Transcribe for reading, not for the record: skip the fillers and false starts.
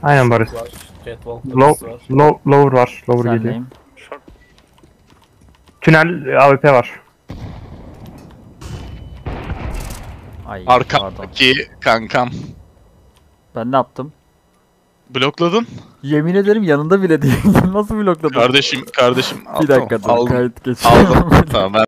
Aynen Barış. Var. Catwalk Lower var. Lower geliyor. Sendeyim. Tünel AWP var. Ay pardon. Arkamdaki kankam. Ben ne yaptım? Blokladın. Yemin ederim yanında bile değil. Nasıl blokladın? Kardeşim. Bir dakika dur. Aldım. Kayıt geçiyorum. Aldım. Tamam ben